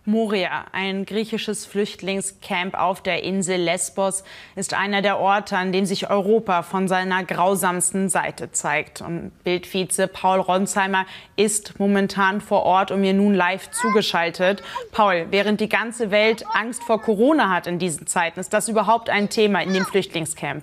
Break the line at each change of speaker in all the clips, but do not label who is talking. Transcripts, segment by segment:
Moria, ein griechisches Flüchtlingscamp auf der Insel Lesbos, ist einer der Orte, an dem sich Europa von seiner grausamsten Seite zeigt. Und Bild-Vize Paul Ronsheimer ist momentan vor Ort und mir nun live zugeschaltet. Paul, während die ganze Welt Angst vor Corona hat in diesen Zeiten, ist das überhaupt ein Thema in dem Flüchtlingscamp?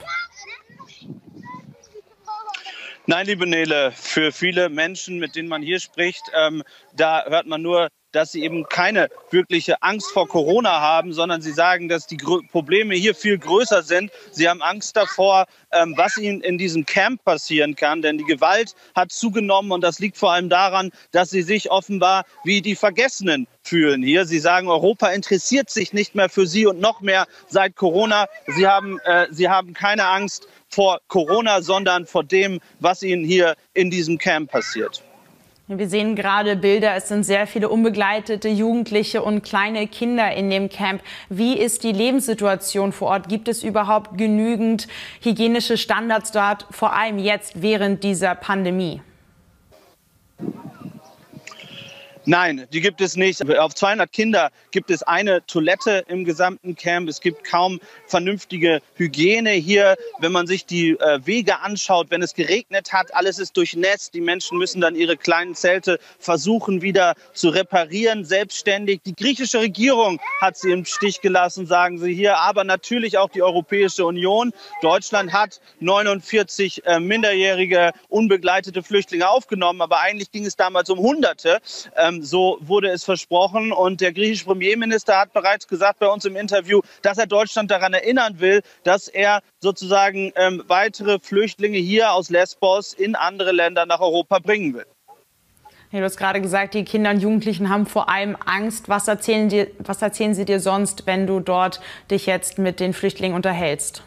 Nein, liebe Nele, für viele Menschen, mit denen man hier spricht, da hört man nur, dass sie eben keine wirkliche Angst vor Corona haben, sondern sie sagen, dass die Probleme hier viel größer sind. Sie haben Angst davor, was ihnen in diesem Camp passieren kann, denn die Gewalt hat zugenommen und das liegt vor allem daran, dass sie sich offenbar wie die Vergessenen fühlen hier. Sie sagen, Europa interessiert sich nicht mehr für sie und noch mehr seit Corona. Sie haben keine Angst vor Corona, sondern vor dem, was ihnen hier in diesem Camp passiert.
Wir sehen gerade Bilder, es sind sehr viele unbegleitete Jugendliche und kleine Kinder in dem Camp. Wie ist die Lebenssituation vor Ort? Gibt es überhaupt genügend hygienische Standards dort, vor allem jetzt während dieser Pandemie?
Nein, die gibt es nicht. Auf 200 Kinder gibt es eine Toilette im gesamten Camp. Es gibt kaum vernünftige Hygiene hier. Wenn man sich die Wege anschaut, wenn es geregnet hat, alles ist durchnässt. Die Menschen müssen dann ihre kleinen Zelte versuchen wieder zu reparieren, selbstständig. Die griechische Regierung hat sie im Stich gelassen, sagen sie hier. Aber natürlich auch die Europäische Union. Deutschland hat 49 minderjährige, unbegleitete Flüchtlinge aufgenommen. Aber eigentlich ging es damals um Hunderte. So wurde es versprochen. Und der griechische Premierminister hat bereits gesagt bei uns im Interview, dass er Deutschland daran erinnern will, dass er sozusagen weitere Flüchtlinge hier aus Lesbos in andere Länder nach Europa bringen will.
Ja, du hast gerade gesagt, die Kinder und Jugendlichen haben vor allem Angst. Was erzählen sie dir sonst, wenn du dort dich jetzt mit den Flüchtlingen unterhältst?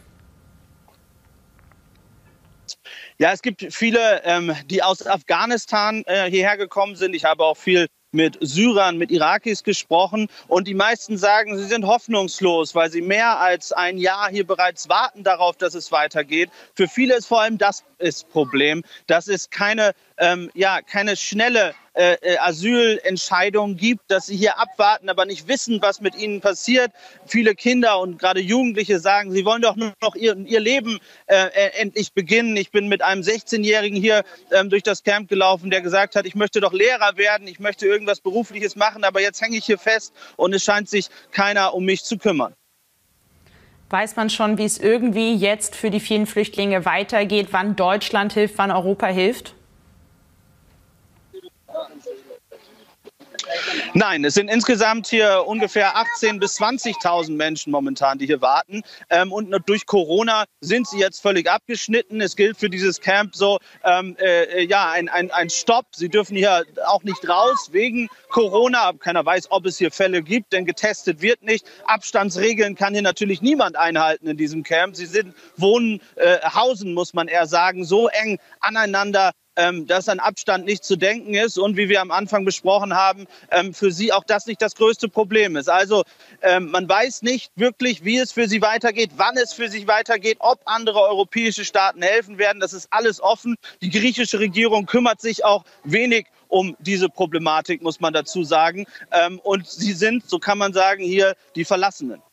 Ja, es gibt viele, die aus Afghanistan hierher gekommen sind. Ich habe auch viel mit Syrern, mit Irakis gesprochen und die meisten sagen, sie sind hoffnungslos, weil sie mehr als ein Jahr hier bereits warten darauf, dass es weitergeht. Für viele ist vor allem das Problem, dass es keine schnelle Asylentscheidung gibt, dass sie hier abwarten, aber nicht wissen, was mit ihnen passiert. Viele Kinder und gerade Jugendliche sagen, sie wollen doch nur noch ihr Leben endlich beginnen. Ich bin mit einem 16-Jährigen hier durch das Camp gelaufen, der gesagt hat, ich möchte doch Lehrer werden, ich möchte irgendwas Berufliches machen, aber jetzt hänge ich hier fest und es scheint sich keiner um mich zu kümmern.
Weiß man schon, wie es irgendwie jetzt für die vielen Flüchtlinge weitergeht, wann Deutschland hilft, wann Europa hilft?
Nein, es sind insgesamt hier ungefähr 18.000 bis 20.000 Menschen momentan, die hier warten. Und durch Corona sind sie jetzt völlig abgeschnitten. Es gilt für dieses Camp so ein Stopp. Sie dürfen hier auch nicht raus wegen Corona. Keiner weiß, ob es hier Fälle gibt, denn getestet wird nicht. Abstandsregeln kann hier natürlich niemand einhalten in diesem Camp. Sie hausen, muss man eher sagen, so eng aneinander, dass an Abstand nicht zu denken ist und wie wir am Anfang besprochen haben, für sie auch das nicht das größte Problem ist. Also man weiß nicht wirklich, wie es für sie weitergeht, wann es für sie weitergeht, ob andere europäische Staaten helfen werden. Das ist alles offen. Die griechische Regierung kümmert sich auch wenig um diese Problematik, muss man dazu sagen. Und sie sind, so kann man sagen, hier die Verlassenen.